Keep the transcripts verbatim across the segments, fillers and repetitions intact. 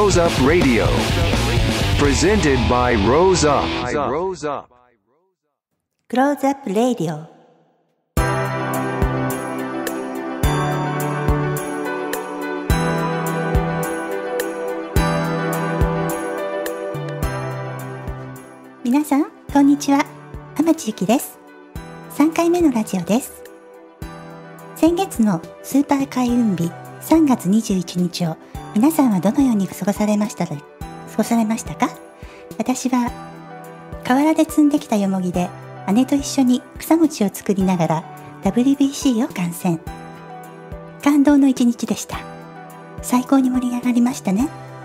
Close Up Radio Presented by Rose Up Close Up Radio。 皆さんこんにちは、天地ゆきです。さんかいめのラジオです。先月のスーパー開運日さんがつにじゅういちにちを皆さんはどのように過ごされましたか過ごされましたか？私は河原で摘んできたよもぎで姉と一緒に草餅を作りながら ダブリュービーシー を観戦。感動の一日でした。最高に盛り上がりましたね。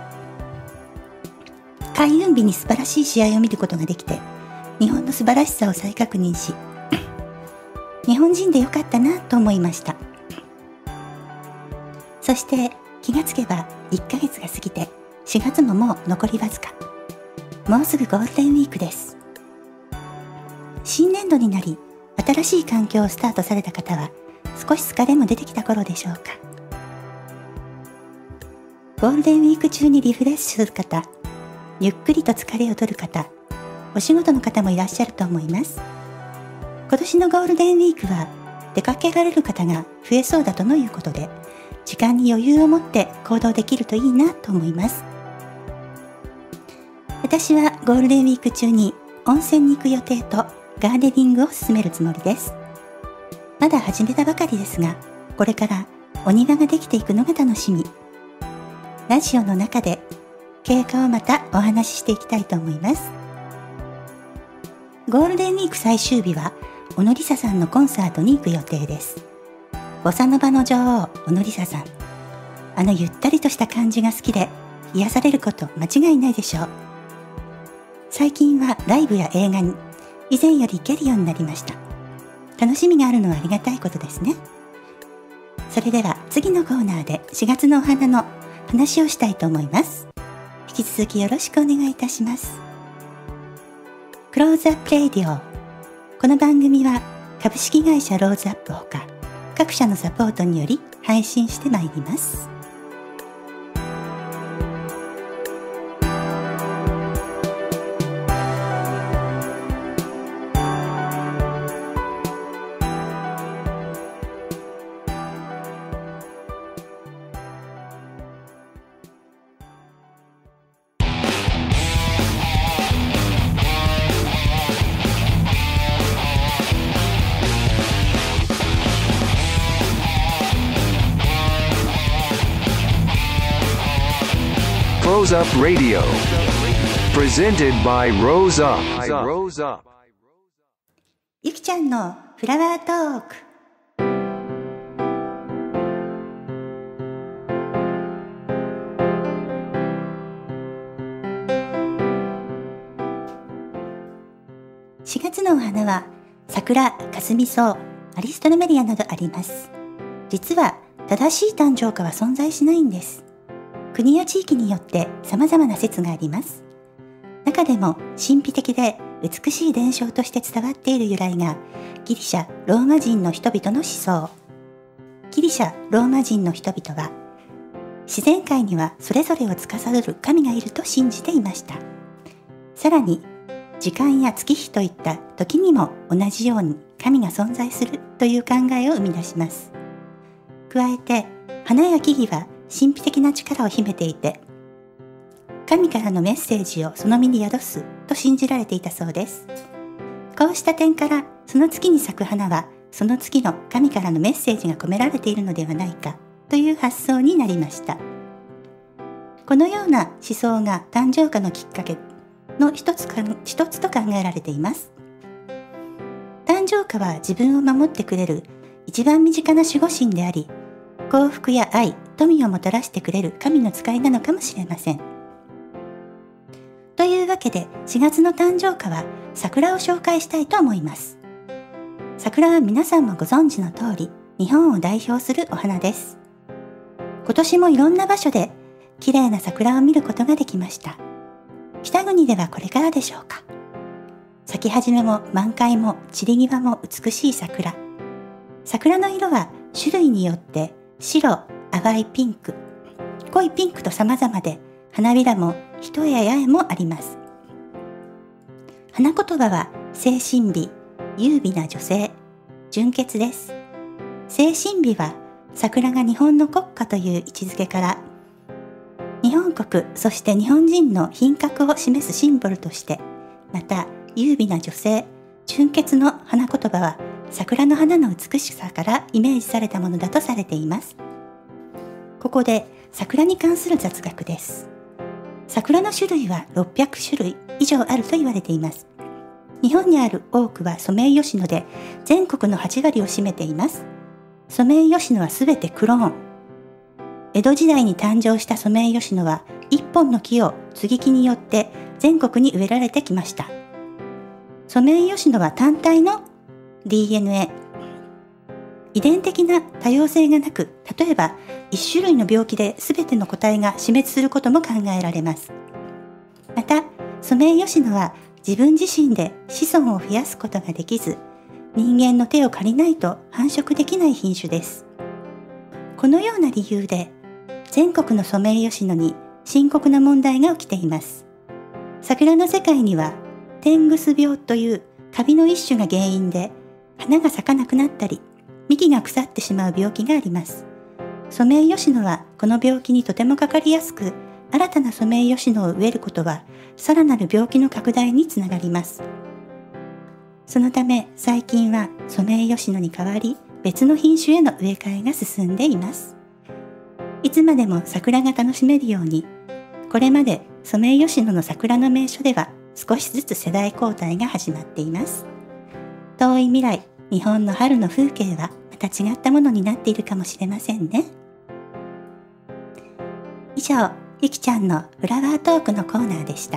開運日に素晴らしい試合を見ることができて、日本の素晴らしさを再確認し、日本人でよかったなと思いました。そして気がつけばいっかげつが過ぎて、しがつももう残りわずか。もうすぐゴールデンウィークです。新年度になり、新しい環境をスタートされた方は少し疲れも出てきた頃でしょうか。ゴールデンウィーク中にリフレッシュする方、ゆっくりと疲れを取る方、お仕事の方もいらっしゃると思います。今年のゴールデンウィークは出かけられる方が増えそうだとのいうことで、時間に余裕を持って行動できるといいなと思います。私はゴールデンウィーク中に温泉に行く予定とガーデニングを進めるつもりです。まだ始めたばかりですが、これからお庭ができていくのが楽しみ。ラジオの中で経過をまたお話ししていきたいと思います。ゴールデンウィーク最終日は小野梨沙さんのコンサートに行く予定です。ボサノバの女王小野梨沙さん、あのゆったりとした感じが好きで癒されること間違いないでしょう。最近はライブや映画に以前より行けるようになりました。楽しみがあるのはありがたいことですね。それでは次のコーナーでしがつのお花の話をしたいと思います。引き続きよろしくお願いいたします。クローズアップレディオ。この番組は株式会社ローズアップほか各社のサポートにより配信してまいります。 Close Up Radio Presented by Rose Up ゆきちゃんのフラワートーク。しがつのお花は桜、かすみ草、アリストルメリアなどあります。実は正しい誕生花は存在しないんです。国や地域によって様々な説があります。中でも神秘的で美しい伝承として伝わっている由来がギリシャ・ローマ人の人々の思想。ギリシャ・ローマ人の人々は自然界にはそれぞれを司る神がいると信じていました。さらに時間や月日といった時にも同じように神が存在するという考えを生み出します。加えて花や木々は神秘的な力を秘めていて、神からのメッセージをその身に宿すと信じられていたそうです。こうした点から、その月に咲く花はその月の神からのメッセージが込められているのではないかという発想になりました。このような思想が誕生花のきっかけの一つか一つと考えられています。誕生花は自分を守ってくれる一番身近な守護神であり、幸福や愛、富をもたらしてくれる神の使いなのかもしれません。というわけでしがつの誕生花は桜を紹介したいと思います。桜は皆さんもご存知の通り、日本を代表するお花です。今年もいろんな場所で綺麗な桜を見ることができました。北国ではこれからでしょうか。咲き始めも満開も散り際も美しい桜。桜の色は種類によって白、淡いピンク、濃いピンクと様々で、 花びらも一重や八重もあります。花言葉は精神美、優美な女性、純潔です。精神美は桜が日本の国歌という位置づけから、日本国そして日本人の品格を示すシンボルとして、また優美な女性、純潔の花言葉は桜の花の美しさからイメージされたものだとされています。ここで桜に関する雑学です。桜の種類はろっぴゃくしゅるい以上あると言われています。日本にある多くはソメイヨシノで全国のはちわりを占めています。ソメイヨシノはすべてクローン。江戸時代に誕生したソメイヨシノは一本の木を接ぎ木によって全国に植えられてきました。ソメイヨシノは単体の ディーエヌエー、遺伝的な多様性がなく、例えば一種類の病気で全ての個体が死滅することも考えられます。また、ソメイヨシノは自分自身で子孫を増やすことができず、人間の手を借りないと繁殖できない品種です。このような理由で、全国のソメイヨシノに深刻な問題が起きています。桜の世界には、天ぐす病というカビの一種が原因で、花が咲かなくなったり、幹が腐ってしまう病気があります。ソメイヨシノはこの病気にとてもかかりやすく、新たなソメイヨシノを植えることは、さらなる病気の拡大につながります。そのため最近はソメイヨシノに代わり別の品種への植え替えが進んでいます。いつまでも桜が楽しめるように、これまでソメイヨシノの桜の名所では少しずつ世代交代が始まっています。遠い未来、日本の春の風景はまた違ったものになっているかもしれませんね。以上、ゆきちゃんのフラワートークのコーナーでした。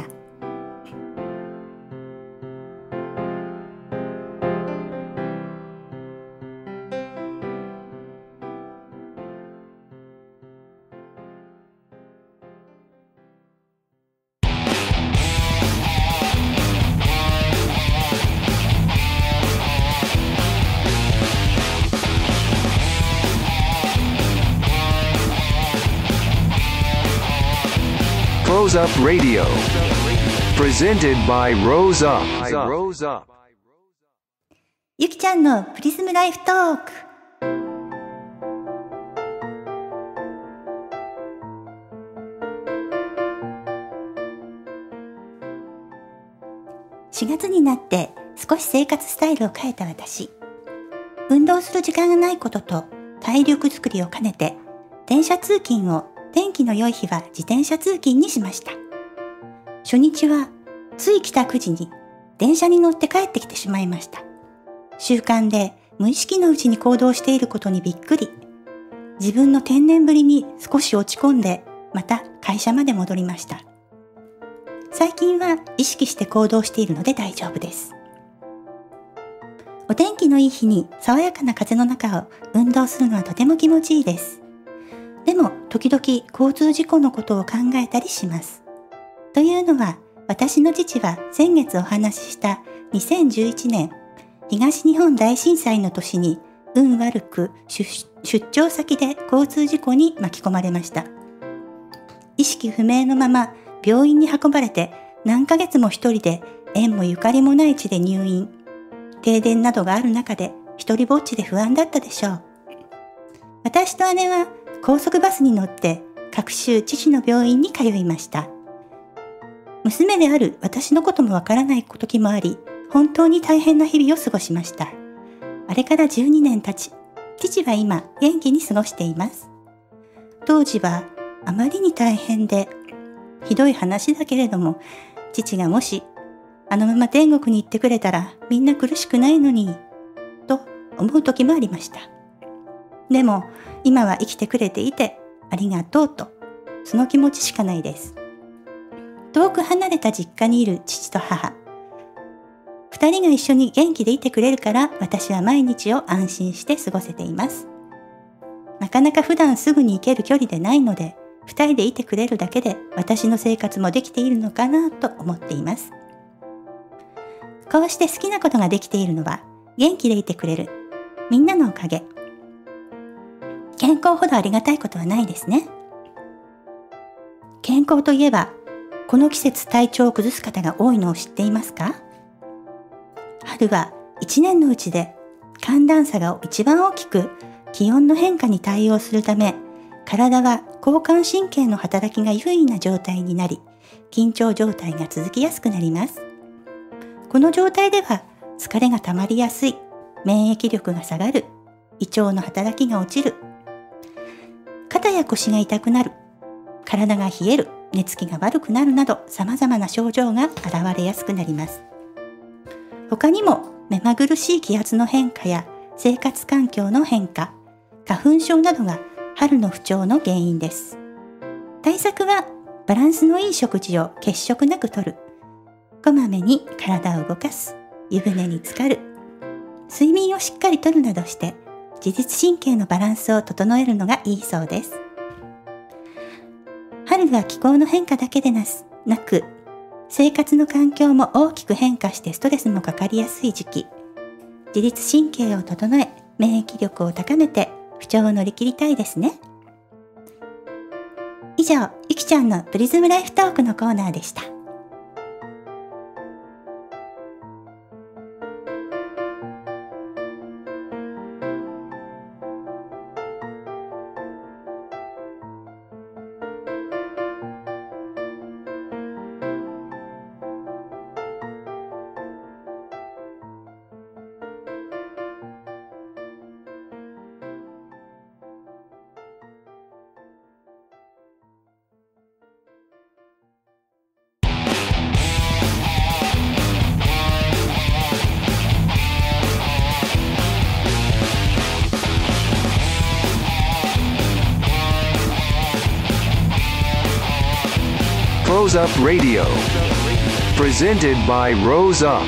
Rose Up Radio. Presented by Rose Up. ゆきちゃんのプリズムライフトーク。しがつになって少し生活スタイルを変えた私。運動する時間がないことと体力づくりを兼ねて電車通勤を天気の良い日は自転車通勤にしました。初日はつい帰宅時に電車に乗って帰ってきてしまいました。習慣で無意識のうちに行動していることにびっくり。自分の天然ぶりに少し落ち込んで、また会社まで戻りました。最近は意識して行動しているので大丈夫です。お天気のいい日に爽やかな風の中を運動するのはとても気持ちいいです。でも時々交通事故のことを考えたりします。というのは、私の父は先月お話ししたにせんじゅういちねん東日本大震災の年に運悪く 出, 出張先で交通事故に巻き込まれました。意識不明のまま病院に運ばれて何ヶ月も一人で縁もゆかりもない地で入院。停電などがある中で一人ぼっちで不安だったでしょう。私と姉は高速バスに乗って各週父の病院に通いました。娘である私のこともわからない時もあり、本当に大変な日々を過ごしました。あれからじゅうにねん経ち、父は今元気に過ごしています。当時はあまりに大変で、ひどい話だけれども、父がもしあのまま天国に行ってくれたらみんな苦しくないのに、と思う時もありました。でも今は生きてくれていてありがとうと、その気持ちしかないです。遠く離れた実家にいる父と母、二人が一緒に元気でいてくれるから私は毎日を安心して過ごせています。なかなか普段すぐに行ける距離でないので、二人でいてくれるだけで私の生活もできているのかなと思っています。こうして好きなことができているのは元気でいてくれるみんなのおかげ。健康ほどありがたいことはないですね。 健康といえば、この季節体調を崩す方が多いのを知っていますか？春はいちねんのうちで寒暖差が一番大きく、気温の変化に対応するため、体は交感神経の働きが優位な状態になり、緊張状態が続きやすくなります。この状態では疲れが溜まりやすい、免疫力が下がる、胃腸の働きが落ちる、肩や腰が痛くなる、体が冷える、寝つきが悪くなるなど様々な症状が現れやすくなります。他にも目まぐるしい気圧の変化や生活環境の変化、花粉症などが春の不調の原因です。対策はバランスのいい食事を欠食なくとる、こまめに体を動かす、湯船に浸かる、睡眠をしっかりとるなどして自律神経のバランスを整えるのがいいそうです。春は気候の変化だけでなく、生活の環境も大きく変化してストレスもかかりやすい時期。自律神経を整え、免疫力を高めて不調を乗り切りたいですね。以上、ゆきちゃんのプリズムライフトークのコーナーでした。 Rose Up Radio, presented by Rose Up.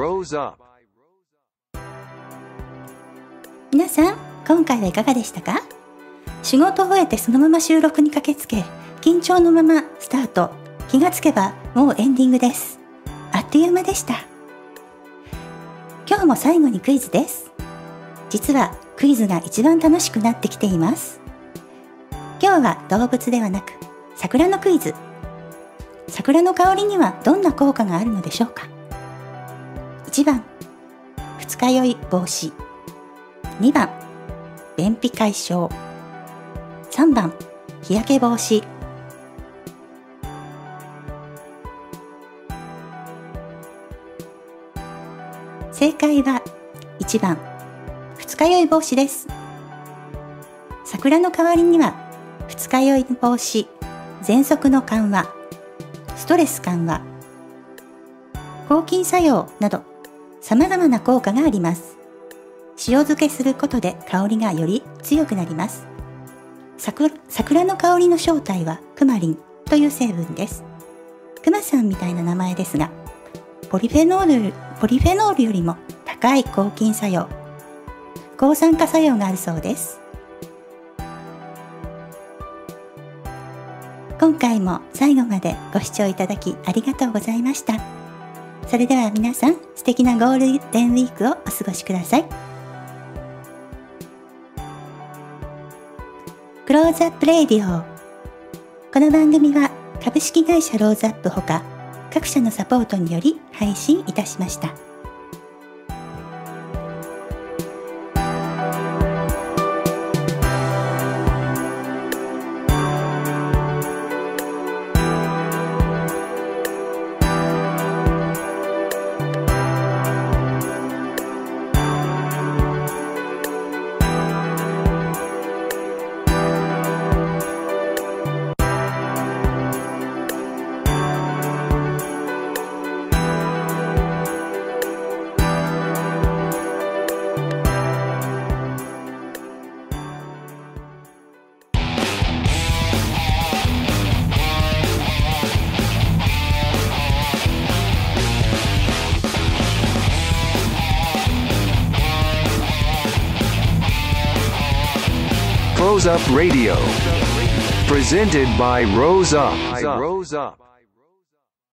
皆さん、今回はいかがでしたか？仕事を終えてそのまま収録に駆けつけ、緊張のままスタート。気がつけばもうエンディングです。あっという間でした。今日も最後にクイズです。実はクイズが一番楽しくなってきています。今日は動物ではなく桜のクイズ。桜の香りにはどんな効果があるのでしょうか？いちばん、二日酔い防止。にばん、便秘解消。さんばん、日焼け防止。正解はいちばん、二日酔い防止です。桜の代わりには二日酔い防止、喘息の緩和、ストレス緩和、抗菌作用など様々な効果があります。塩漬けすることで香りがより強くなります。桜、桜の香りの正体はクマリンという成分です。クマさんみたいな名前ですが、ポリフェノール、ポリフェノールよりも高い抗菌作用、抗酸化作用があるそうです。今回も最後までご視聴いただきありがとうございました。それでは皆さん、素敵なゴールデンウィークをお過ごしください。クローズアップレイディオ。この番組は株式会社ローズアップほか各社のサポートにより配信いたしました。 Rose Up Radio, presented by Rose Up.